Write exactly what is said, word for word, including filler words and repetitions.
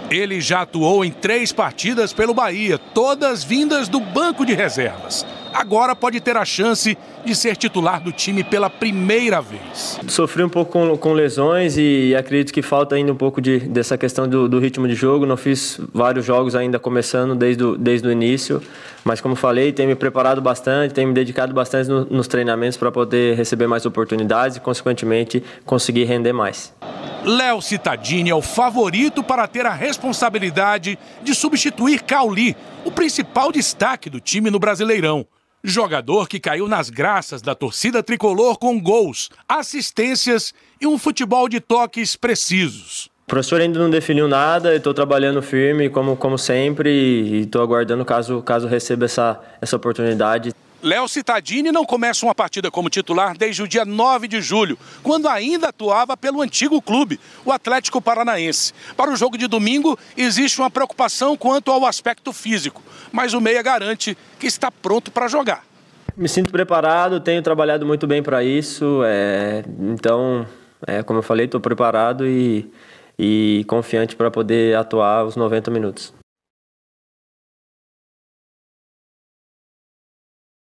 Ele já atuou em três partidas pelo Bahia, todas vindas do banco de reservas. Agora pode ter a chance de ser titular do time pela primeira vez. Sofri um pouco com, com lesões e acredito que falta ainda um pouco de, dessa questão do, do ritmo de jogo. Não fiz vários jogos ainda começando desde o, desde o início, mas como falei, tenho me preparado bastante, tenho me dedicado bastante no, nos treinamentos para poder receber mais oportunidades e, consequentemente, conseguir render mais. Léo Cittadini é o favorito para ter a responsabilidade de substituir Cauli, o principal destaque do time no Brasileirão. Jogador que caiu nas graças da torcida tricolor com gols, assistências e um futebol de toques precisos. O professor ainda não definiu nada, estou trabalhando firme como, como sempre e estou aguardando caso, caso receba essa, essa oportunidade. Léo Cittadini não começa uma partida como titular desde o dia nove de julho, quando ainda atuava pelo antigo clube, o Atlético Paranaense. Para o jogo de domingo, existe uma preocupação quanto ao aspecto físico, mas o meia garante que está pronto para jogar. Me sinto preparado, tenho trabalhado muito bem para isso, é, então, é, como eu falei, estou preparado e, e confiante para poder atuar os noventa minutos.